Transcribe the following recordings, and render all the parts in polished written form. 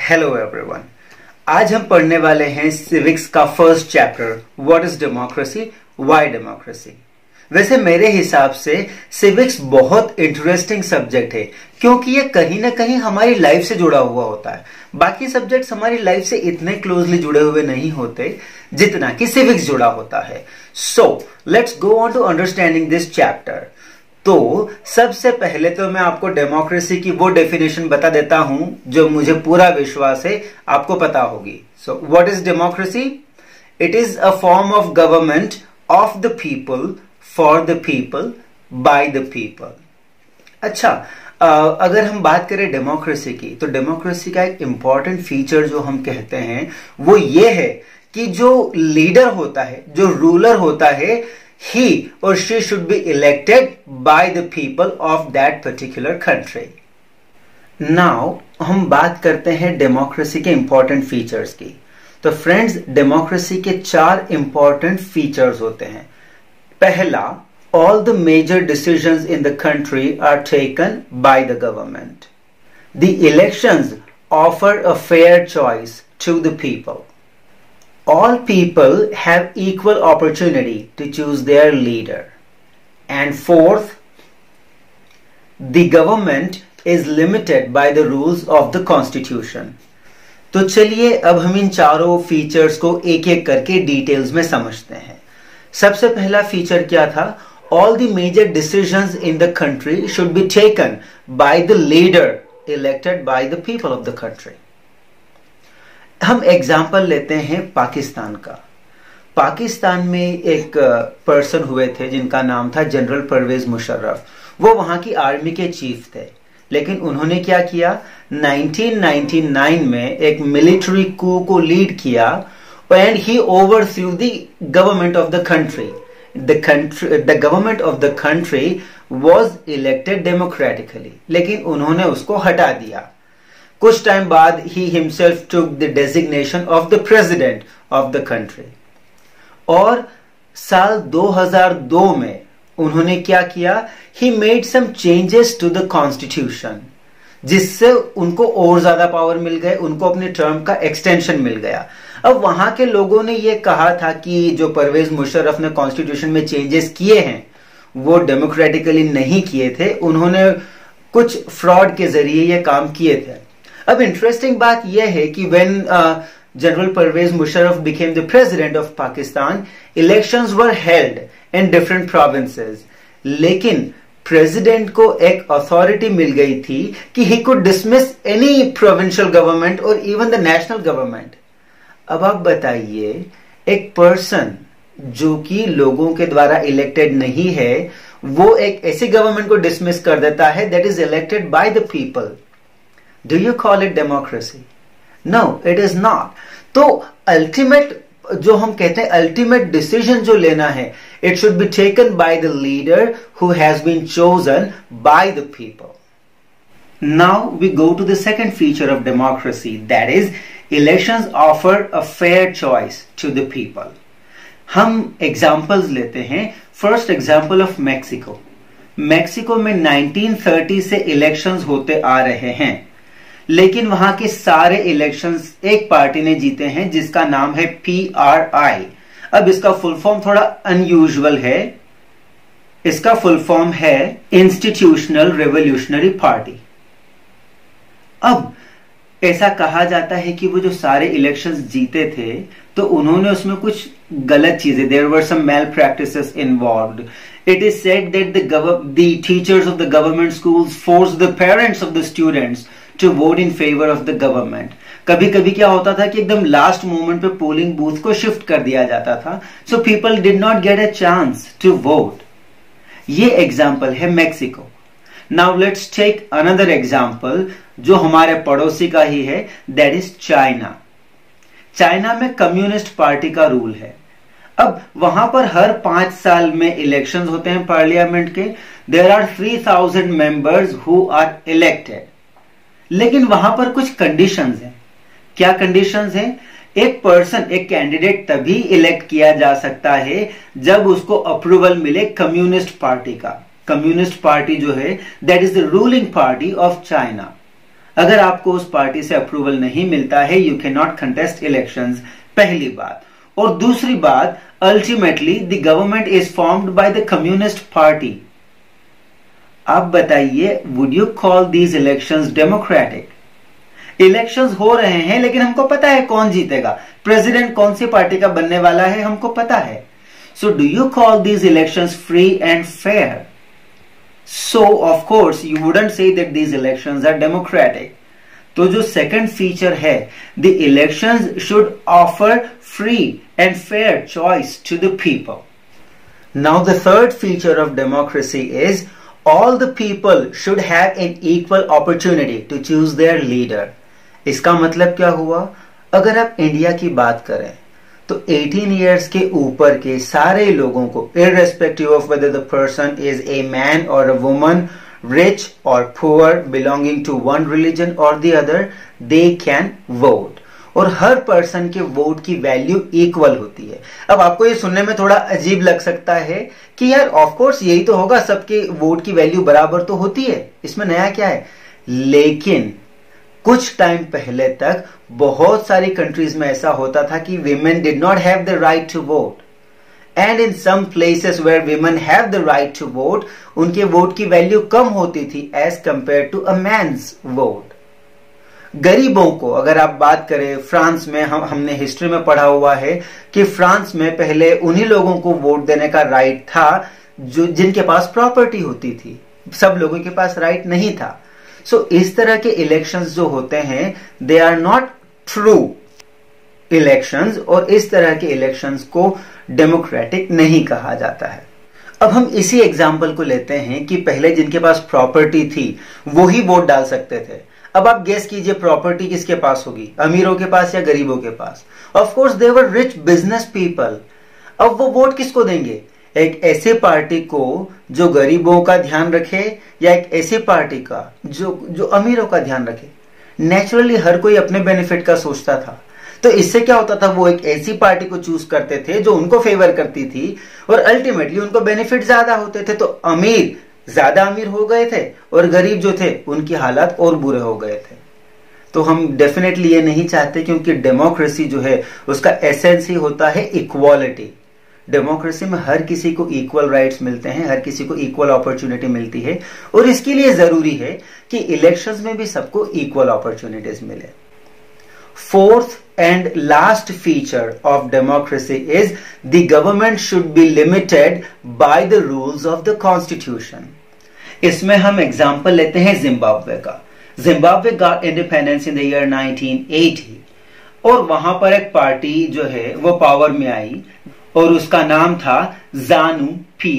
Hello everyone. आज हम पढ़ने वाले हैं सिविक्स का first chapter, what is democracy, why democracy. वैसे मेरे हिसाब से सिविक्स बहुत इंटरेस्टिंग सब्जेक्ट है क्योंकि ये कहीं ना कहीं हमारी लाइफ से जुड़ा हुआ होता है। बाकी सब्जेक्ट्स हमारी लाइफ से इतने क्लोजली जुड़े हुए नहीं होते जितना कि सिविक्स जुड़ा होता है। So let's go on to understanding this chapter. तो सबसे पहले तो मैं आपको डेमोक्रेसी की वो डेफिनेशन बता देता हूं जो मुझे पूरा विश्वास है आपको पता होगी। So what is democracy? It is a form of government of the people, for the people, by the people. अच्छा, अगर हम बात करें डेमोक्रेसी की, तो डेमोक्रेसी का एक इंपॉर्टेंट फीचर जो हम कहते हैं वो ये है कि जो लीडर होता है, जो रूलर होता है, he or she should be elected by the people of that particular country. Now हम बात करते हैं डेमोक्रेसी के इंपॉर्टेंट फीचर्स की। तो फ्रेंड्स, डेमोक्रेसी के 4 इंपॉर्टेंट फीचर्स होते हैं। पहला, all the major decisions in the country are taken by the government. The elections offer a fair choice to the people. All people have equal opportunity to choose their leader. And fourth, the government is limited by the rules of the constitution. तो चलिए अब हम इन चारों features को एक एक करके details में समझते हैं। सबसे पहला फीचर क्या था? All the major decisions in the country should be taken by the leader elected by the people of the country. हम एग्जाम्पल लेते हैं पाकिस्तान का। पाकिस्तान में एक पर्सन हुए थे जिनका नाम था जनरल परवेज मुशर्रफ। वो वहां की आर्मी के चीफ थे, लेकिन उन्होंने क्या किया, 1999 में एक मिलिट्री कू को लीड किया and he overthrew the government of the country. The government of the country was elected democratically, लेकिन उन्होंने उसको हटा दिया। कुछ टाइम बाद ही himself took the designation of the president of the country. और साल 2002 में उन्होंने क्या किया, he made some changes to the constitution, जिससे उनको और ज्यादा पावर मिल गए, उनको अपने टर्म का एक्सटेंशन मिल गया। अब वहां के लोगों ने यह कहा था कि जो परवेज मुशर्रफ ने कॉन्स्टिट्यूशन में चेंजेस किए हैं वो डेमोक्रेटिकली नहीं किए थे, उन्होंने कुछ फ्रॉड के जरिए ये काम किए थे। अब इंटरेस्टिंग बात यह है कि when general Parvez Musharraf became the president of Pakistan, elections were held in different provinces, लेकिन प्रेसिडेंट को एक अथॉरिटी मिल गई थी कि he could dismiss any provincial government और इवन द नेशनल गवर्नमेंट। अब आप बताइए, एक पर्सन जो कि लोगों के द्वारा इलेक्टेड नहीं है, वो एक ऐसी गवर्नमेंट को डिसमिस कर देता है that is elected by the people. Do you call it democracy? No, it is not. तो ultimate जो हम कहते हैं ultimate decision जो लेना है, it should be taken by the leader who has been chosen by the people. Now we go to the second feature of democracy, that is elections offer a fair choice to the people. हम examples लेते हैं। First example of Mexico. Mexico में 1930 से elections होते आ रहे हैं, लेकिन वहां के सारे इलेक्शंस एक पार्टी ने जीते हैं जिसका नाम है PRI। अब इसका फुल फॉर्म थोड़ा अनयूजुअल है, इसका फुल फॉर्म है इंस्टीट्यूशनल रेवोल्यूशनरी पार्टी। अब ऐसा कहा जाता है कि वो जो सारे इलेक्शंस जीते थे तो उन्होंने उसमें कुछ गलत चीजें, there were some malpractices involved. It is said that the teachers of the government schools forced the parents of the students to vote in favor of the government. कभी कभी क्या होता था कि एकदम लास्ट मोमेंट पे polling booth को shift कर दिया जाता था, so people did not get a chance to vote. ये एग्जाम्पल है Mexico. Now let's take another example जो हमारे पड़ोसी का ही है, that is चाइना। चाइना में कम्युनिस्ट पार्टी का रूल है। अब वहां पर हर 5 साल में इलेक्शंस होते हैं पार्लियामेंट के। There are 3000 members who are elected, लेकिन वहां पर कुछ कंडीशंस हैं। क्या कंडीशंस हैं? एक पर्सन, एक कैंडिडेट तभी इलेक्ट किया जा सकता है जब उसको अप्रूवल मिले कम्युनिस्ट पार्टी का। कम्युनिस्ट पार्टी जो है that is the ruling party of China. अगर आपको उस पार्टी से अप्रूवल नहीं मिलता है, you can not contest elections, पहली बात। और दूसरी बात, ultimately the government is formed by the communist party. आप बताइए, would you call these elections democratic? Elections हो रहे हैं लेकिन हमको पता है कौन जीतेगा, प्रेसिडेंट कौन सी पार्टी का बनने वाला है हमको पता है। So do you call these elections free and fair? So of course you wouldn't say that these elections are democratic. तो जो सेकंड फीचर है, the elections should offer free and fair choice to the people. Now the third feature of democracy is all the people should have an equal opportunity to choose their leader। इसका मतलब क्या हुआ? अगर आप India की बात करें तो 18 इयर्स के ऊपर के सारे लोगों को, irrespective of whether the person is a man or a woman, rich or poor, belonging to one religion or the other, they can vote। और हर पर्सन के वोट की वैल्यू इक्वल होती है। अब आपको ये सुनने में थोड़ा अजीब लग सकता है कि यार ऑफ कोर्स यही तो होगा, सबके वोट की वैल्यू बराबर तो होती है, इसमें नया क्या है? लेकिन कुछ टाइम पहले तक बहुत सारी कंट्रीज में ऐसा होता था कि women did not have the right to vote, and in some places where women have the right to vote, उनके वोट की वैल्यू कम होती थी as compared to a man's vote. गरीबों को अगर आप बात करें, फ्रांस में हमने हिस्ट्री में पढ़ा हुआ है कि फ्रांस में पहले उन्हीं लोगों को वोट देने का राइट था जो जिनके पास प्रॉपर्टी होती थी, सब लोगों के पास राइट नहीं था। सो इस तरह के इलेक्शंस जो होते हैं, they are not true elections, और इस तरह के इलेक्शंस को डेमोक्रेटिक नहीं कहा जाता है। अब हम इसी एग्जाम्पल को लेते हैं कि पहले जिनके पास प्रॉपर्टी थी वो ही वोट डाल सकते थे। अब आप गेस कीजिए प्रॉपर्टी किसके पास होगी, अमीरों के पास या गरीबों के पास? Of course they were rich business people. अब वो वोट किसको देंगे? एक ऐसे पार्टी को जो गरीबों का ध्यान रखे, या एक ऐसी पार्टी का जो अमीरों का ध्यान रखे? नेचुरली हर कोई अपने बेनिफिट का सोचता था। तो इससे क्या होता था, वो एक ऐसी पार्टी को चूज करते थे जो उनको फेवर करती थी, और अल्टीमेटली उनको बेनिफिट ज्यादा होते थे। तो अमीर ज्यादा अमीर हो गए थे और गरीब जो थे उनकी हालात और बुरे हो गए थे। तो हम डेफिनेटली ये नहीं चाहते, क्योंकि डेमोक्रेसी जो है उसका एसेंस ही होता है इक्वालिटी। डेमोक्रेसी में हर किसी को इक्वल राइट्स मिलते हैं, हर किसी को इक्वल अपॉर्चुनिटी मिलती है, और इसके लिए जरूरी है कि इलेक्शंस में भी सबको इक्वल अपॉर्चुनिटीज मिले। Fourth and last feature of democracy is the government should be limited by the rules of the constitution। इसमें हम एग्जाम्पल लेते हैं जिम्बाब्वे का। Zimbabwe got independence in the year 1980, और वहां पर एक पार्टी जो है वो पावर में आई और उसका नाम था ZANU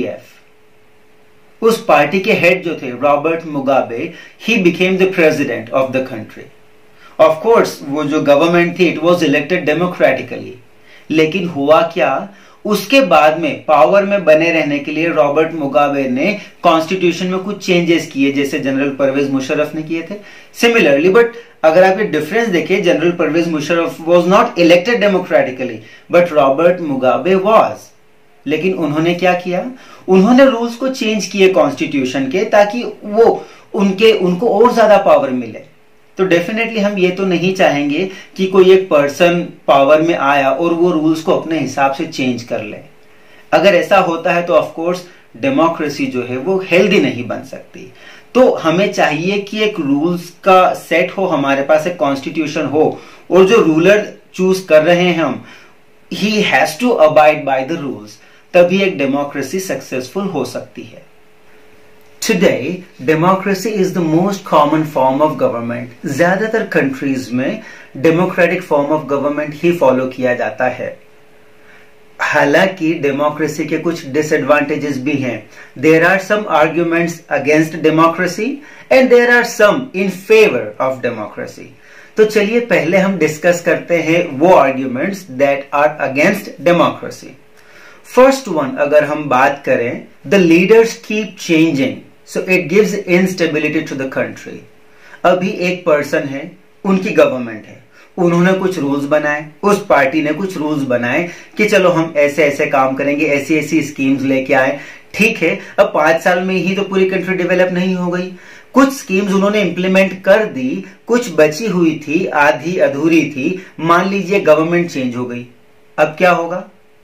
PF। उस पार्टी के हेड जो थे Robert Mugabe, he became the president of the country. Of course वो जो गवर्नमेंट थी इट वाज इलेक्टेड डेमोक्रेटिकली, लेकिन हुआ क्या, उसके बाद में पावर में बने रहने के लिए रॉबर्ट मुगाबे ने कॉन्स्टिट्यूशन में कुछ चेंजेस किए, जैसे जनरल परवेज मुशर्रफ ने किए थे। सिमिलरली, बट अगर आप ये डिफरेंस देखिए, general Parvez Musharraf was not elected democratically but Robert Mugabe was. लेकिन उन्होंने क्या किया, उन्होंने रूल्स को चेंज किए कॉन्स्टिट्यूशन के, ताकि वो उनको और ज्यादा पावर मिले। तो डेफिनेटली हम ये तो नहीं चाहेंगे कि कोई एक पर्सन पावर में आया और वो रूल्स को अपने हिसाब से चेंज कर ले। अगर ऐसा होता है तो ऑफ कोर्स डेमोक्रेसी जो है वो हेल्दी नहीं बन सकती। तो हमें चाहिए कि एक रूल्स का सेट हो, हमारे पास एक कॉन्स्टिट्यूशन हो, और जो रूलर चूज कर रहे हैं हम, he has to abide by the rules, तभी एक डेमोक्रेसी सक्सेसफुल हो सकती है। Today, democracy is the most common form of government। ज्यादातर कंट्रीज में डेमोक्रेटिक फॉर्म ऑफ गवर्नमेंट ही फॉलो किया जाता है। हालांकि डेमोक्रेसी के कुछ डिसएडवांटेजेस भी हैं। There are some arguments against democracy and there are some in favour of democracy. तो चलिए पहले हम डिस्कस करते हैं वो arguments that are against democracy. First one, अगर हम बात करें, the leaders keep changing so it gives instability to the country. अभी एक पर्सन है, उनकी गवर्नमेंट है, उन्होंने कुछ रूल्स बनाए, उस पार्टी ने कुछ रूल्स बनाए कि चलो हम ऐसे ऐसे काम करेंगे, ऐसी ऐसी स्कीम्स लेके आए। ठीक है, अब 5 साल में ही तो पूरी कंट्री डेवलप नहीं हो गई, कुछ स्कीम्स उन्होंने इंप्लीमेंट कर दी, कुछ बची हुई थी, आधी अधूरी थी। मान लीजिए गवर्नमेंट चेंज हो गई, अब क्या होगा?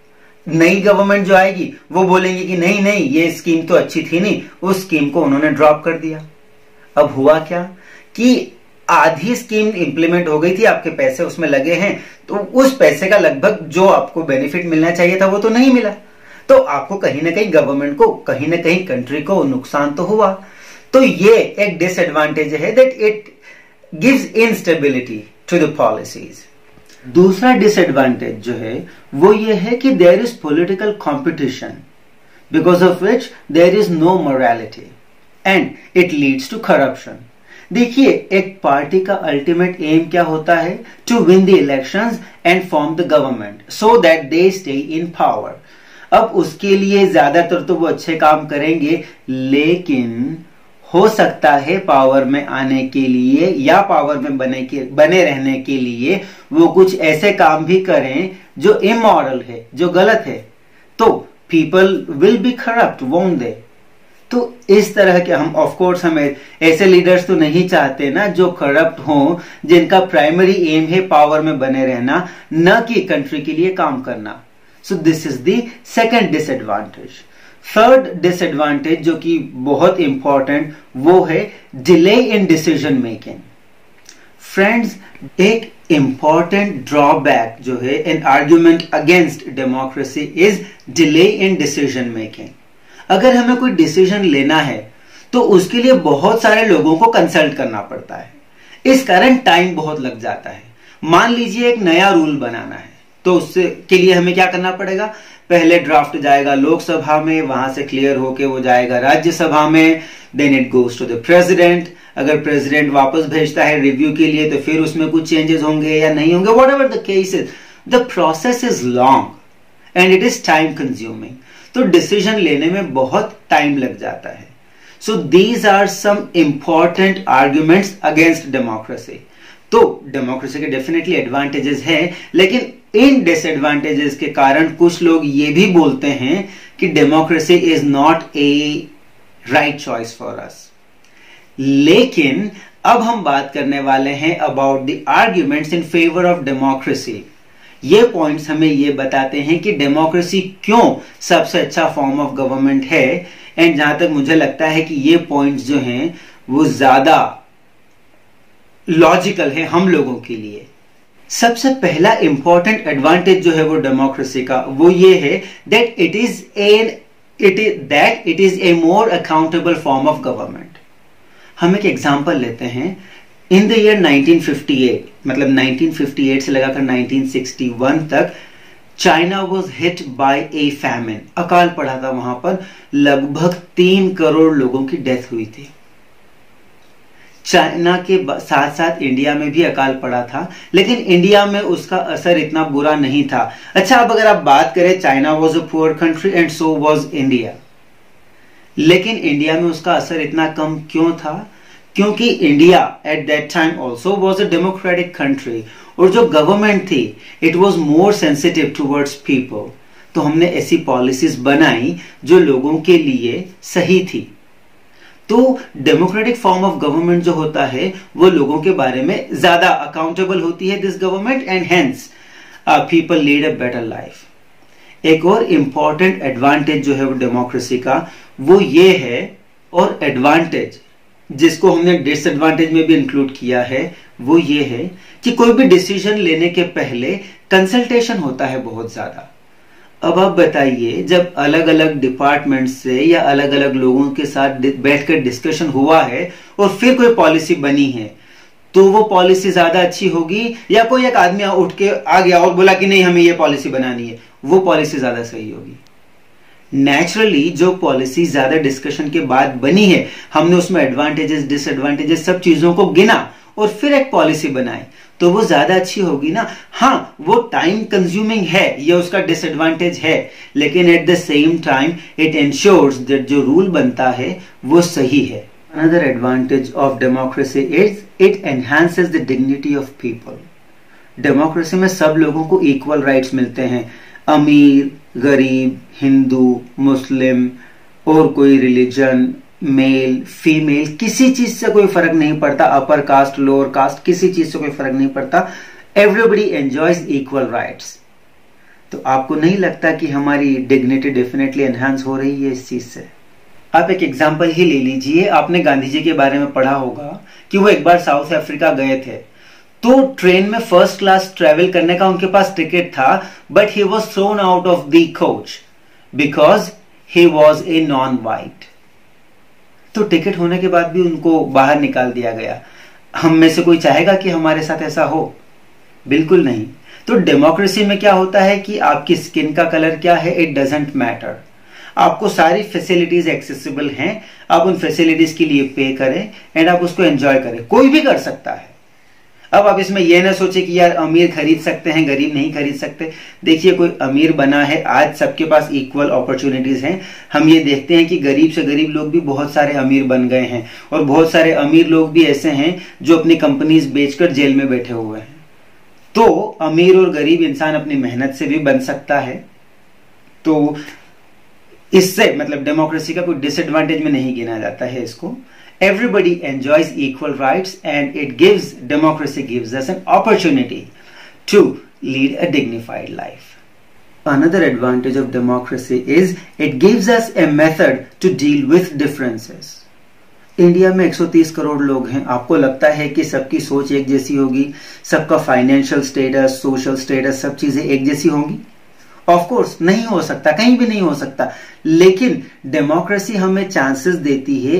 नई गवर्नमेंट जो आएगी वो बोलेंगे कि नहीं नहीं ये स्कीम तो अच्छी थी नहीं, उस स्कीम को उन्होंने ड्रॉप कर दिया। अब हुआ क्या कि आधी स्कीम इंप्लीमेंट हो गई थी, आपके पैसे उसमें लगे हैं, तो उस पैसे का लगभग जो आपको बेनिफिट मिलना चाहिए था वो तो नहीं मिला। तो आपको कहीं ना कहीं गवर्नमेंट को, कहीं ना कहीं कंट्री को नुकसान तो हुआ। तो ये एक डिसएडवांटेज है that it gives instability to the policies. दूसरा डिसएडवांटेज जो है वो ये है कि there is political competition because of which there is no morality and it leads to corruption. देखिए, एक पार्टी का अल्टीमेट एम क्या होता है? To win the elections and form the government so that they stay in power. अब उसके लिए ज्यादातर तो वो अच्छे काम करेंगे, लेकिन हो सकता है पावर में आने के लिए या पावर में बने रहने के लिए वो कुछ ऐसे काम भी करें जो इमोरल है, जो गलत है। तो people will be corrupt, won't they? तो इस तरह के ऑफ कोर्स हमें ऐसे लीडर्स तो नहीं चाहते ना जो करप्ट हों, जिनका प्राइमरी एम है पावर में बने रहना, न कि कंट्री के लिए काम करना। So this is the second disadvantage. Third disadvantage जो कि बहुत इंपॉर्टेंट, वो है delay in decision making. Friends, एक इंपॉर्टेंट ड्रॉबैक जो है in argument against democracy is delay in decision making. अगर हमें कोई डिसीजन लेना है तो उसके लिए बहुत सारे लोगों को कंसल्ट करना पड़ता है, इस कारण टाइम बहुत लग जाता है। मान लीजिए एक नया रूल बनाना है, तो उससे के लिए हमें क्या करना पड़ेगा? पहले ड्राफ्ट जाएगा लोकसभा में, वहां से क्लियर होके वो जाएगा राज्यसभा में, then it goes to the president. अगर प्रेसिडेंट वापस भेजता है रिव्यू के लिए तो फिर उसमें कुछ चेंजेस होंगे या नहीं होंगे, whatever the case is, the process is long and it is time consuming. तो डिसीजन लेने में बहुत टाइम लग जाता है। So these are some important arguments against democracy. तो डेमोक्रेसी के डेफिनेटली एडवांटेजेस हैं, लेकिन इन डिसएडवांटेजेस के कारण कुछ लोग ये भी बोलते हैं कि democracy is not a right choice for us. लेकिन अब हम बात करने वाले हैं about the arguments in favour of democracy. ये पॉइंट्स हमें ये बताते हैं कि डेमोक्रेसी क्यों सबसे अच्छा फॉर्म ऑफ गवर्नमेंट है, एंड जहां तक मुझे लगता है कि ये पॉइंट्स जो हैं वो ज्यादा लॉजिकल है हम लोगों के लिए। सबसे पहला इंपॉर्टेंट एडवांटेज जो है वो डेमोक्रेसी का, वो ये है that it is a more accountable form of government. हम एक एग्जांपल लेते हैं। इन द ईयर 1958, मतलब 1958 से लगाकर 1961 तक China was hit by a famine. अकाल पड़ा था वहां पर, लगभग 3 करोड़ लोगों की डेथ हुई थी। चाइना के साथ साथ इंडिया में भी अकाल पड़ा था, लेकिन इंडिया में उसका असर इतना बुरा नहीं था। अच्छा, अब अगर आप बात करें, China was a poor country and so was India, लेकिन इंडिया में उसका असर इतना कम क्यों था? क्योंकि India at that time also was a democratic country, और जो गवर्नमेंट थी it was more sensitive towards people. तो हमने ऐसी पॉलिसीज बनाई जो लोगों के लिए सही थी। तो डेमोक्रेटिक फॉर्म ऑफ गवर्नमेंट जो होता है वो लोगों के बारे में ज्यादा अकाउंटेबल होती है this government, and hence people lead a better life. एक और इंपॉर्टेंट एडवांटेज जो है वो डेमोक्रेसी का, वो ये है, और एडवांटेज जिसको हमने डिसएडवांटेज में भी इंक्लूड किया है, वो ये है कि कोई भी डिसीजन लेने के पहले कंसल्टेशन होता है बहुत ज्यादा। अब आप बताइए, जब अलग अलग डिपार्टमेंट से या अलग अलग लोगों के साथ बैठकर डिस्कशन हुआ है और फिर कोई पॉलिसी बनी है, तो वो पॉलिसी ज्यादा अच्छी होगी, या कोई एक आदमी उठ के आ गया और बोला कि नहीं हमें ये पॉलिसी बनानी है, वो पॉलिसी ज्यादा सही होगी? नेचुरली जो पॉलिसी ज्यादा डिस्कशन के बाद बनी है, हमने उसमें एडवांटेजेस डिसएडवांटेजेस सब चीजों को गिना और फिर एक पॉलिसी बनाई, तो वो ज्यादा अच्छी होगी ना। हाँ, वो टाइम कंज्यूमिंग है, ये उसका डिसएडवांटेज है, लेकिन at the same time it ensures that जो रूल बनता है वो सही है। Another advantage of democracy is it enhances the dignity of people. Democracy में सब लोगों को इक्वल राइट्स मिलते हैं, अमीर गरीब, हिंदू मुस्लिम और कोई रिलीजन, मेल फीमेल किसी चीज से कोई फर्क नहीं पड़ता, अपर कास्ट लोअर कास्ट किसी चीज से कोई फर्क नहीं पड़ता, एवरीबडी एंजॉयज इक्वल राइट्स। तो आपको नहीं लगता कि हमारी डिग्निटी डेफिनेटली एनहांस हो रही है इस चीज से? आप एक एग्जांपल ही ले लीजिए, आपने गांधी जी के बारे में पढ़ा होगा कि वो एक बार साउथ अफ्रीका गए थे, तो ट्रेन में फर्स्ट क्लास ट्रेवल करने का उनके पास टिकट था, but he was thrown out of the coach because he was a non white. तो टिकट होने के बाद भी उनको बाहर निकाल दिया गया। हम में से कोई चाहेगा कि हमारे साथ ऐसा हो? बिल्कुल नहीं। तो डेमोक्रेसी में क्या होता है कि आपकी स्किन का कलर क्या है, इट डजेंट मैटर। आपको सारी फैसिलिटीज एक्सेसिबल हैं, आप उन फैसिलिटीज के लिए पे करें एंड आप उसको एंजॉय करें। कोई भी कर सकता है। अब आप इसमें यह ना सोचे कि यार अमीर खरीद सकते हैं गरीब नहीं खरीद सकते। देखिए, कोई अमीर बना है, आज सबके पास इक्वल अपॉर्चुनिटीज हैं। हम ये देखते हैं कि गरीब से गरीब लोग भी बहुत सारे अमीर बन गए हैं, और बहुत सारे अमीर लोग भी ऐसे हैं जो अपनी कंपनीज बेचकर जेल में बैठे हुए हैं। तो अमीर और गरीब इंसान अपनी मेहनत से भी बन सकता है। तो इससे मतलब डेमोक्रेसी का कोई डिसएडवांटेज में नहीं गिना जाता है इसको। Everybody enjoys equal rights and democracy gives us an opportunity to lead a dignified life. Another advantage of democracy is it gives us a method to deal with differences. India में 130 करोड़ लोग हैं। आपको लगता है कि सबकी सोच एक जैसी होगी, सबका फाइनेंशियल स्टेटस, सोशल स्टेटस, सब चीजें एक जैसी होंगी? ऑफ कोर्स नहीं हो सकता, कहीं भी नहीं हो सकता। लेकिन डेमोक्रेसी हमें चांसेस देती है,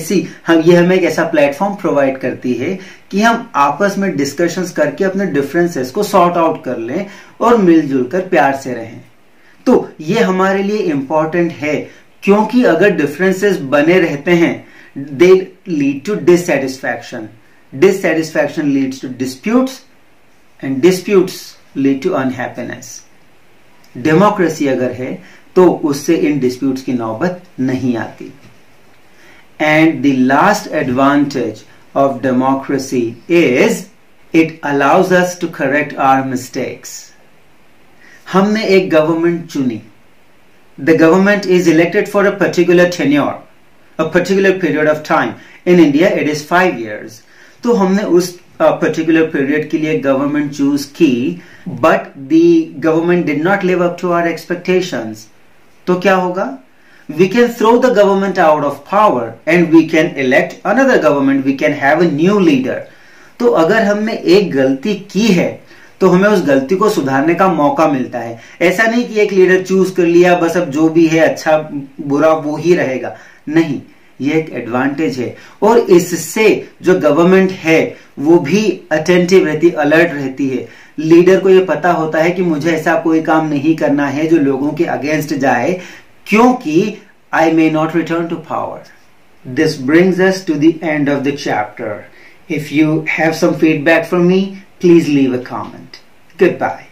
ये हमें एक ऐसा प्लेटफॉर्म प्रोवाइड करती है कि हम आपस में डिस्कशंस करके अपने डिफरेंसेस को सॉर्ट आउट कर लें और मिलजुल कर प्यार से रहें। तो ये हमारे लिए इंपॉर्टेंट है, क्योंकि अगर डिफरेंसेस बने रहते हैं they lead to dissatisfaction, dissatisfaction leads to disputes and disputes lead to unhappiness. Democracy अगर है तो उससे इन डिस्प्यूट्स की नौबत नहीं आती। And the last advantage of democracy is it allows us to correct our mistakes. हमने एक गवर्नमेंट चुनी, the government is elected for a particular tenure, a particular period of time. In India it is 5 years। तो हमने उस particular period के लिए government choose की, but the government did not live up to our expectations. तो क्या होगा? We can throw the government out of power and we can elect another government, we can have a new leader. तो अगर हमने एक गलती की है तो हमें उस गलती को सुधारने का मौका मिलता है। ऐसा नहीं कि एक लीडर चूज कर लिया, बस अब जो भी है अच्छा बुरा वो ही रहेगा, नहीं। ये एक एडवांटेज है, और इससे जो गवर्नमेंट है वो भी अटेंटिव रहती, अलर्ट रहती है। लीडर को ये पता होता है कि मुझे ऐसा कोई काम नहीं करना है जो लोगों के अगेंस्ट जाए, क्योंकि I may not return to power. This brings us to the end of the chapter. If you have some feedback from me, please leave a comment. Good bye.